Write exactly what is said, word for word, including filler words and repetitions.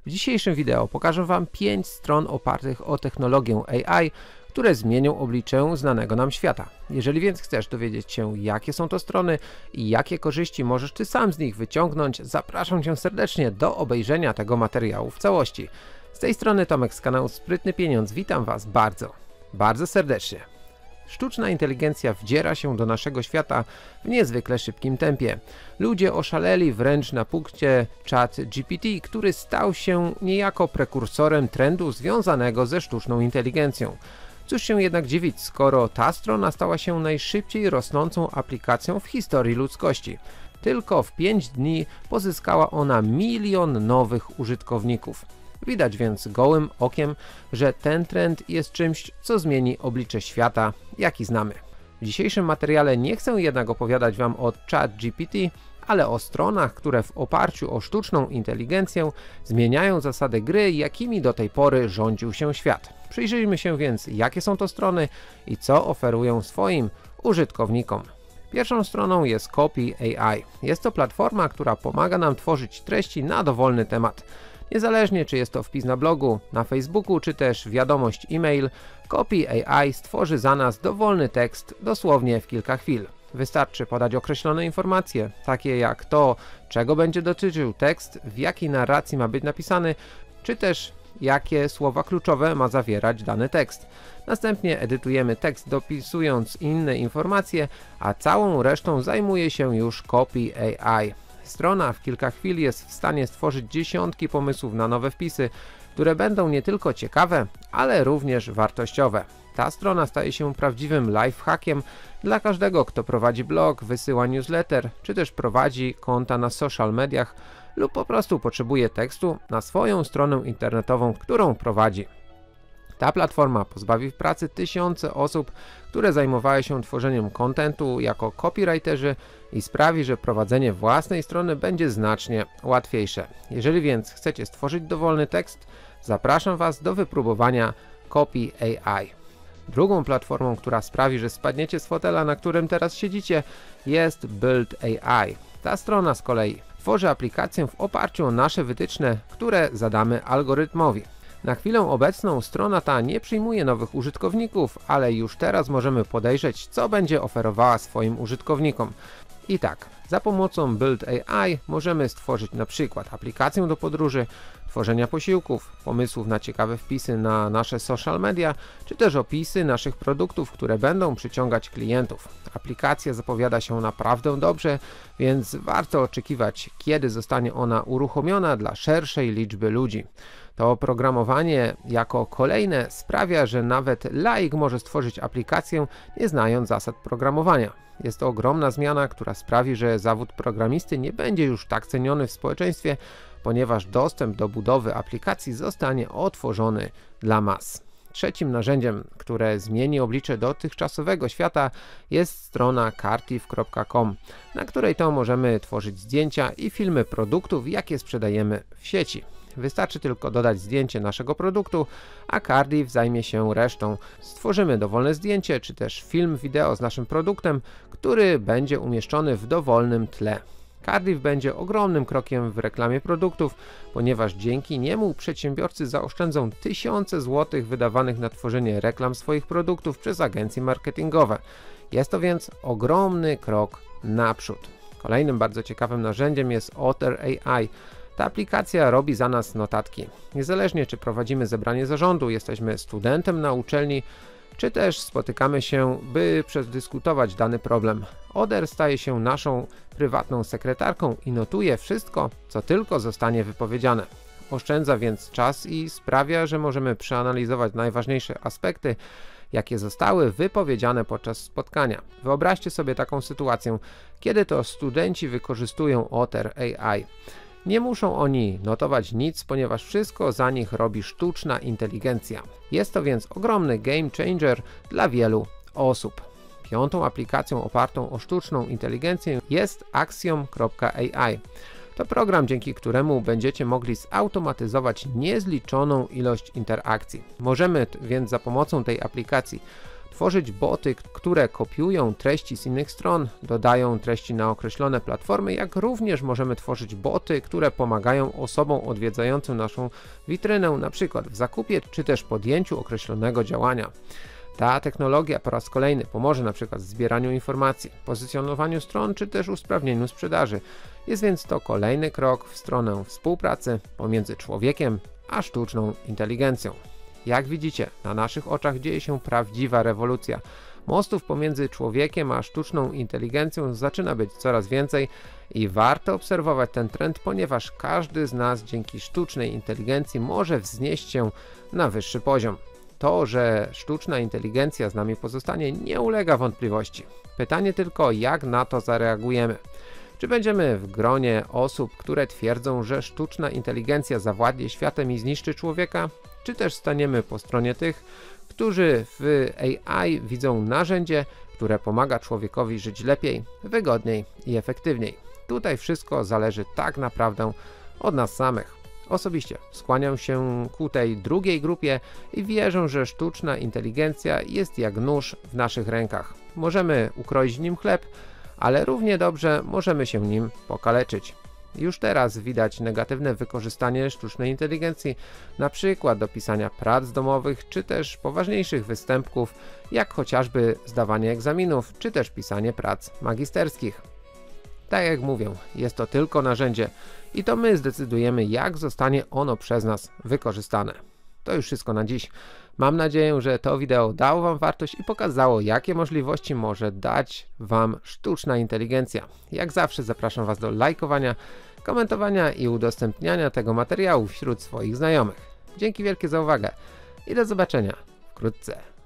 W dzisiejszym wideo pokażę Wam pięć stron opartych o technologię A I, które zmienią oblicze znanego nam świata. Jeżeli więc chcesz dowiedzieć się, jakie są to strony i jakie korzyści możesz Ty sam z nich wyciągnąć, zapraszam Cię serdecznie do obejrzenia tego materiału w całości. Z tej strony Tomek z kanału Sprytny Pieniądz, witam Was bardzo, bardzo serdecznie. Sztuczna inteligencja wdziera się do naszego świata w niezwykle szybkim tempie. Ludzie oszaleli wręcz na punkcie ChatGPT, który stał się niejako prekursorem trendu związanego ze sztuczną inteligencją. Cóż się jednak dziwić, skoro ta strona stała się najszybciej rosnącą aplikacją w historii ludzkości. Tylko w pięć dni pozyskała ona milion nowych użytkowników. Widać więc gołym okiem, że ten trend jest czymś, co zmieni oblicze świata, jaki znamy. W dzisiejszym materiale nie chcę jednak opowiadać Wam o ChatGPT, ale o stronach, które w oparciu o sztuczną inteligencję zmieniają zasady gry, jakimi do tej pory rządził się świat. Przyjrzyjmy się więc, jakie są to strony i co oferują swoim użytkownikom. Pierwszą stroną jest Copy A I. Jest to platforma, która pomaga nam tworzyć treści na dowolny temat. Niezależnie czy jest to wpis na blogu, na Facebooku, czy też wiadomość e-mail, Copy A I stworzy za nas dowolny tekst dosłownie w kilka chwil. Wystarczy podać określone informacje, takie jak to, czego będzie dotyczył tekst, w jakiej narracji ma być napisany, czy też jakie słowa kluczowe ma zawierać dany tekst. Następnie edytujemy tekst, dopisując inne informacje, a całą resztą zajmuje się już Copy A I. Strona w kilka chwil jest w stanie stworzyć dziesiątki pomysłów na nowe wpisy, które będą nie tylko ciekawe, ale również wartościowe. Ta strona staje się prawdziwym lifehackiem dla każdego, kto prowadzi blog, wysyła newsletter, czy też prowadzi konta na social mediach lub po prostu potrzebuje tekstu na swoją stronę internetową, którą prowadzi. Ta platforma pozbawi pracy tysiące osób, które zajmowały się tworzeniem kontentu jako copywriterzy i sprawi, że prowadzenie własnej strony będzie znacznie łatwiejsze. Jeżeli więc chcecie stworzyć dowolny tekst, zapraszam Was do wypróbowania Copy A I. Drugą platformą, która sprawi, że spadniecie z fotela, na którym teraz siedzicie, jest Build A I. Ta strona z kolei tworzy aplikację w oparciu o nasze wytyczne, które zadamy algorytmowi. Na chwilę obecną strona ta nie przyjmuje nowych użytkowników, ale już teraz możemy podejrzeć, co będzie oferowała swoim użytkownikom. I tak, za pomocą Build A I możemy stworzyć na przykład aplikację do podróży, tworzenia posiłków, pomysłów na ciekawe wpisy na nasze social media, czy też opisy naszych produktów, które będą przyciągać klientów. Aplikacja zapowiada się naprawdę dobrze, więc warto oczekiwać, kiedy zostanie ona uruchomiona dla szerszej liczby ludzi. To oprogramowanie jako kolejne sprawia, że nawet laik może stworzyć aplikację, nie znając zasad programowania. Jest to ogromna zmiana, która sprawi, że zawód programisty nie będzie już tak ceniony w społeczeństwie, ponieważ dostęp do budowy aplikacji zostanie otworzony dla mas. Trzecim narzędziem, które zmieni oblicze dotychczasowego świata, jest strona cardiff kropka com, na której to możemy tworzyć zdjęcia i filmy produktów, jakie sprzedajemy w sieci. Wystarczy tylko dodać zdjęcie naszego produktu, a Cardiff zajmie się resztą. Stworzymy dowolne zdjęcie, czy też film wideo z naszym produktem, który będzie umieszczony w dowolnym tle. Cardiff będzie ogromnym krokiem w reklamie produktów, ponieważ dzięki niemu przedsiębiorcy zaoszczędzą tysiące złotych wydawanych na tworzenie reklam swoich produktów przez agencje marketingowe. Jest to więc ogromny krok naprzód. Kolejnym bardzo ciekawym narzędziem jest Otter A I. Ta aplikacja robi za nas notatki. Niezależnie czy prowadzimy zebranie zarządu, jesteśmy studentem na uczelni, czy też spotykamy się, by przedyskutować dany problem. Otter staje się naszą prywatną sekretarką i notuje wszystko, co tylko zostanie wypowiedziane. Oszczędza więc czas i sprawia, że możemy przeanalizować najważniejsze aspekty, jakie zostały wypowiedziane podczas spotkania. Wyobraźcie sobie taką sytuację, kiedy to studenci wykorzystują Otter A I. Nie muszą oni notować nic, ponieważ wszystko za nich robi sztuczna inteligencja. Jest to więc ogromny game changer dla wielu osób. Piątą aplikacją opartą o sztuczną inteligencję jest Axiom kropka A I. To program, dzięki któremu będziecie mogli zautomatyzować niezliczoną ilość interakcji. Możemy więc za pomocą tej aplikacji tworzyć boty, które kopiują treści z innych stron, dodają treści na określone platformy, jak również możemy tworzyć boty, które pomagają osobom odwiedzającym naszą witrynę, na przykład w zakupie czy też podjęciu określonego działania. Ta technologia po raz kolejny pomoże na przykład w zbieraniu informacji, pozycjonowaniu stron czy też usprawnieniu sprzedaży. Jest więc to kolejny krok w stronę współpracy pomiędzy człowiekiem a sztuczną inteligencją. Jak widzicie, na naszych oczach dzieje się prawdziwa rewolucja. Mostów pomiędzy człowiekiem a sztuczną inteligencją zaczyna być coraz więcej i warto obserwować ten trend, ponieważ każdy z nas dzięki sztucznej inteligencji może wznieść się na wyższy poziom. To, że sztuczna inteligencja z nami pozostanie, nie ulega wątpliwości. Pytanie tylko, jak na to zareagujemy. Czy będziemy w gronie osób, które twierdzą, że sztuczna inteligencja zawładnie światem i zniszczy człowieka? Czy też staniemy po stronie tych, którzy w A I widzą narzędzie, które pomaga człowiekowi żyć lepiej, wygodniej i efektywniej? Tutaj wszystko zależy tak naprawdę od nas samych. Osobiście skłaniam się ku tej drugiej grupie i wierzę, że sztuczna inteligencja jest jak nóż w naszych rękach. Możemy ukroić nim chleb, ale równie dobrze możemy się nim pokaleczyć. Już teraz widać negatywne wykorzystanie sztucznej inteligencji, na przykład do pisania prac domowych, czy też poważniejszych występków, jak chociażby zdawanie egzaminów, czy też pisanie prac magisterskich. Tak jak mówię, jest to tylko narzędzie i to my zdecydujemy, jak zostanie ono przez nas wykorzystane. To już wszystko na dziś. Mam nadzieję, że to wideo dało Wam wartość i pokazało, jakie możliwości może dać Wam sztuczna inteligencja. Jak zawsze zapraszam Was do lajkowania, komentowania i udostępniania tego materiału wśród swoich znajomych. Dzięki wielkie za uwagę i do zobaczenia wkrótce.